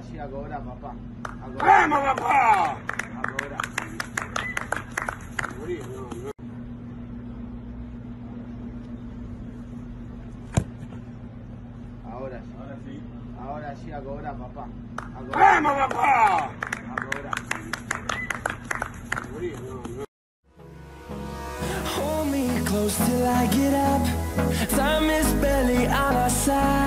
sí, a cobrar, papá. ¡Vamos, papá! A cobrar. Ahora sí. Ahora sí. Ahora sí, a cobrar, papá. A cobrar. ¡Vamos, papá! A cobrar. Hold me close till I get up. Time is barely on our side.